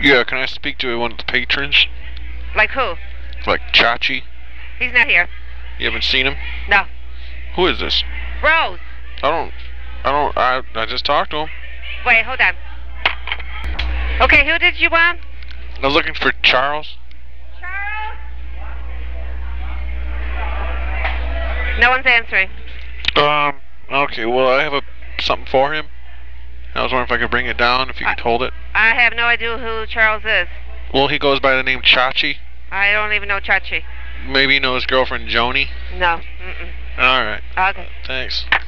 Yeah, can I speak to one of the patrons? Like who? Like Chachi? He's not here. You haven't seen him? No. Who is this? Rose. I just talked to him. Wait, hold on. Okay, who did you want? I was looking for Charles. Charles? No one's answering. Okay, well, I have something for him. I was wondering if I could bring it down, if you could hold it. I have no idea who Charles is. Well, he goes by the name Chachi. I don't even know Chachi. Maybe you know his girlfriend Joni? No. Mm-mm. Alright. Okay. Thanks.